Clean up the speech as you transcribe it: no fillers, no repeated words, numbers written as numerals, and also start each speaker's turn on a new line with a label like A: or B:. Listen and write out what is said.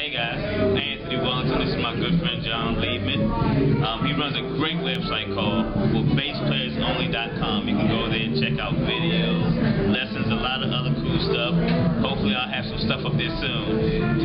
A: Hey guys, Anthony Wellington. This is my good friend Jon Liebman. He runs a great website called BassPlayersOnly.com. You can go there and check out videos, lessons, a lot of other cool stuff. Hopefully I'll have some stuff up there soon.